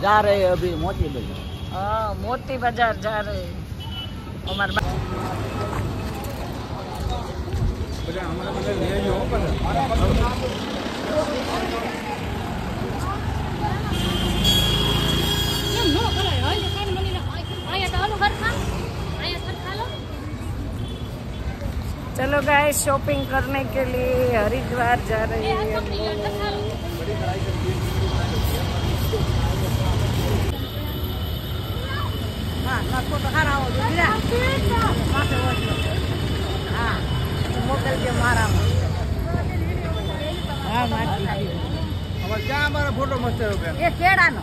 जा रहे हैं अभी मोती बाजार। हाँ, मोती बाजार जा रहे हैं। हमारे चलो गाइस, शॉपिंग करने के लिए हरिद्वार जा रहे हैं। क्या हमारा फोटो मस्त हो गया ये केड़ा नो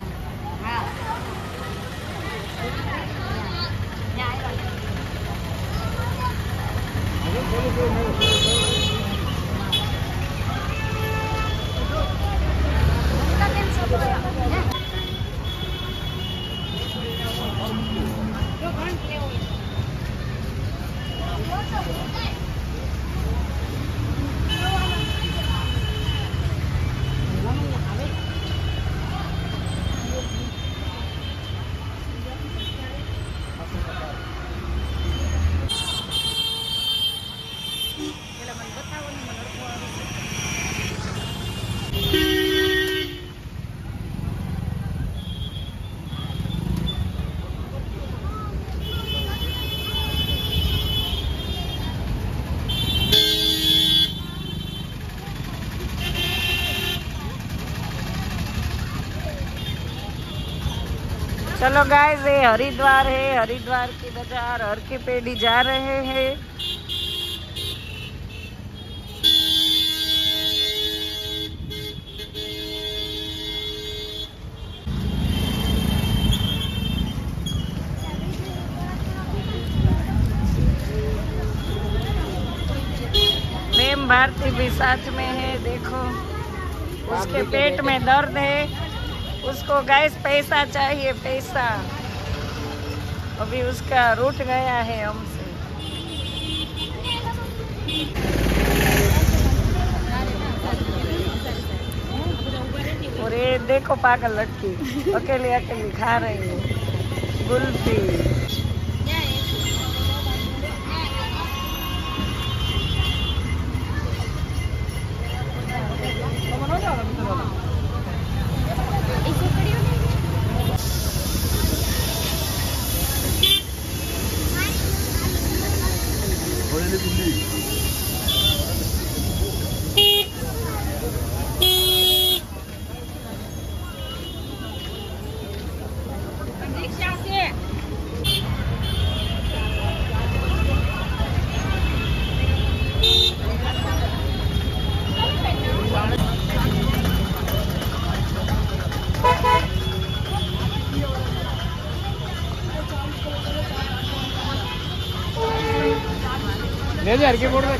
चलो गाइस, ये हरिद्वार है। हरिद्वार की बाजार हर की पेड़ी जा रहे हैं। प्रेम भारती भी साथ में है। देखो, उसके पेट में दर्द है। उसको गैस पैसा चाहिए, पैसा। अभी उसका रूठ गया है हमसे। और ये देखो पागल लड़की अकेली अकेली खा रही है कुल्फी। ले जा के बोल रहे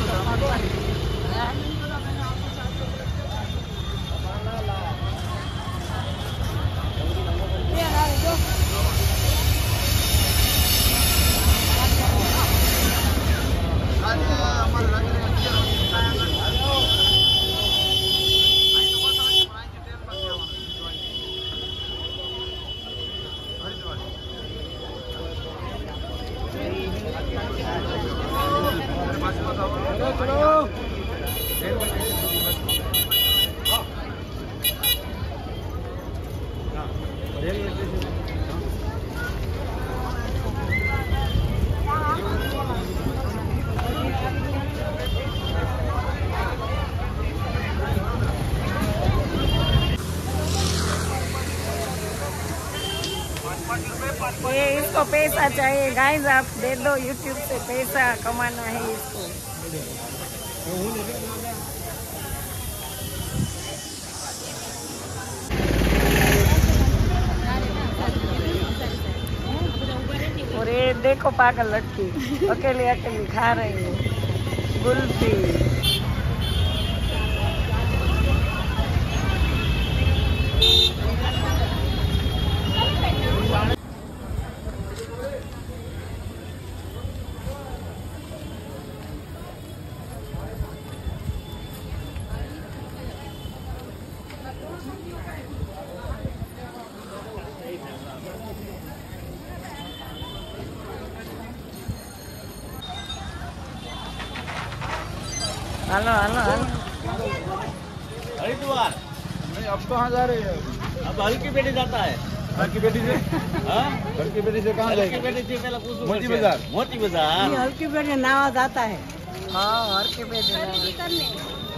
ये इसको पैसा चाहिए गाइस, आप दे दो। यूट्यूब से पैसा कमाना है इसको। और ये देखो पागल लड़की अकेली अकेली खा रही है कुल्फी। Hello hello hello. हरिद्वार नहीं, अब कहाँ जा रहे हैं? अब हल्की पेटी जाता है। हल्की पेटी से? हाँ, हल्की पेटी से कहाँ जाएगी? हल्की पेटी से पहले पूछो। मोती बाजार। मोती बाजार। हल्की पेटी नावा जाता है। हाँ हल्की पेटी।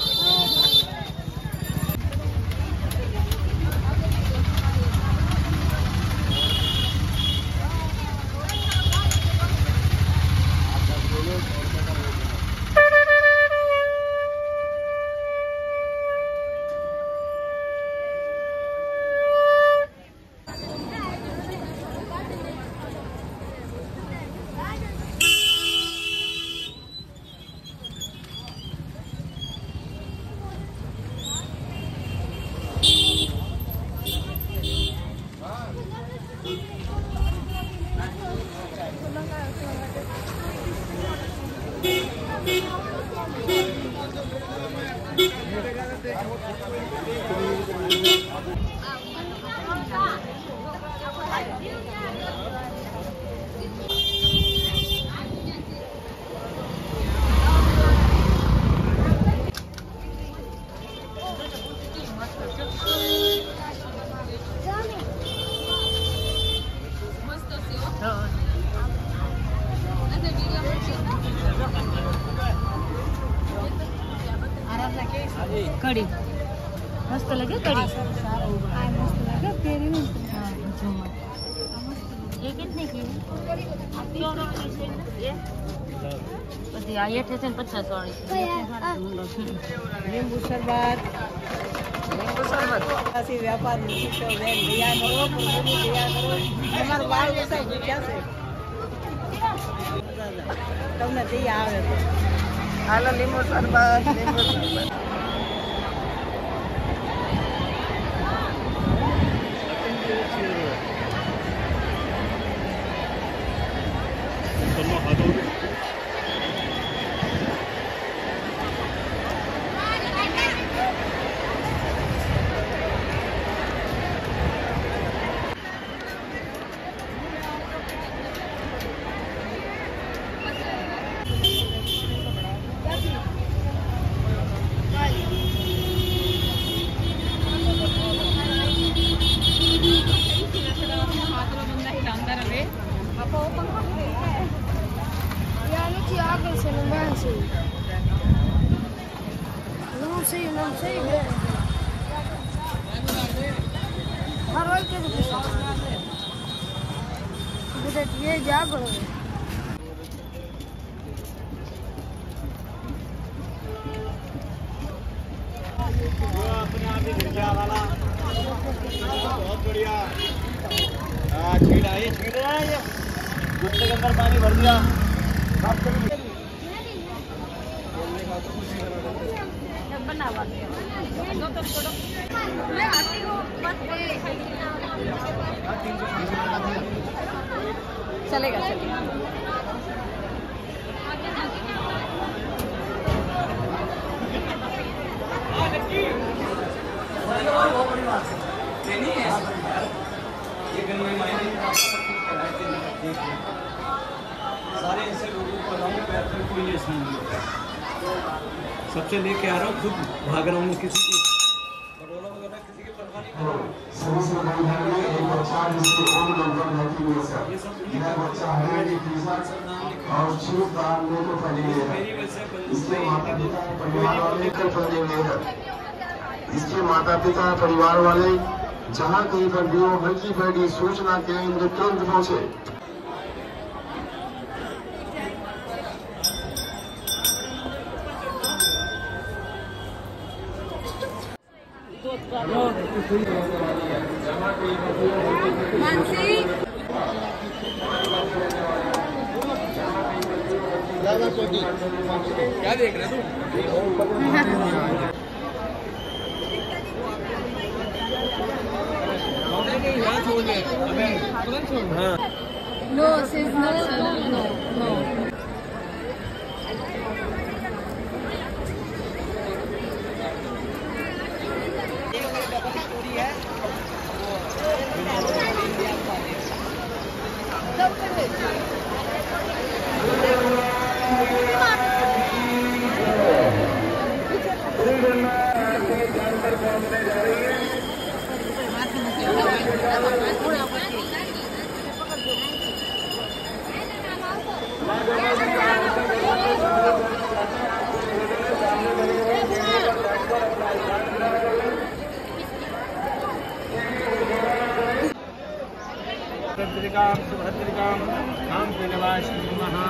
कड़ी मस्त लगे कड़ी। ये कितने की ये 50 वाली। नींबू शरबत ऐसी व्यापार दिया करो, दिया करो। हमारे बाल जैसा क्या से तुमने दिया आवे तो हेलो नींबू शरबत नींबू शरबत। Não sei, velho. Harol के ये जा करो। बहुत बढ़िया। छीड़ा ये गुस्से के अंदर पानी भर दिया। चलेगा चलेगा। सारे ऐसे लोगों को लाऊं पैर कोई लेस नहीं है। सबसे लेके आ रहा हूँ, खुद भाग रहा हूँ किसी की बड़ोला वगैरह किसी की परवाह नहीं कर रहा हूँ। सभी से बड़ी बात है एक बच्चा जिसके ओन लगभग रहती है सर। यह बच्चा है कि और छूट डालने को फैले हुए है। इसके माता पिता परिवार वाले कल फैले हुए हैं। इसके माता पिता परिवार वाले जहाँ कहीं पर भी हो हल्की फैली सूचना केंद्र तुरंत पहुँचे। क्या देख रहे तू? यहाँ छोड़ दे, अबे तुरंत छोड़। हाँ। No, says no, no, no. भद्रिकां सुभद्रिकां मां पिनवाशी महा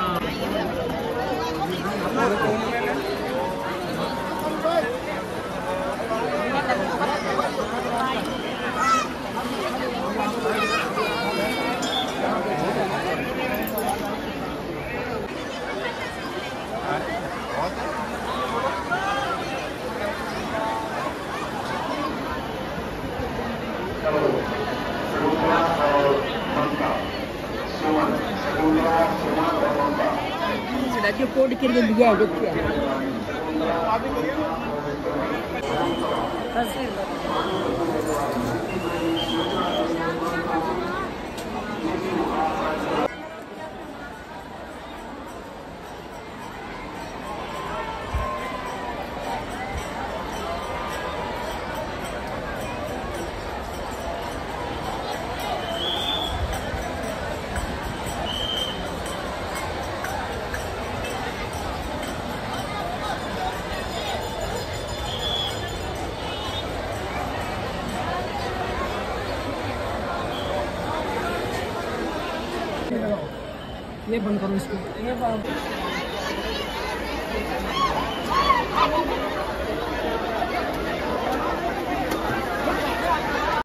Sudah coba dikirim dia gitu ya. ये बंद करो इसको।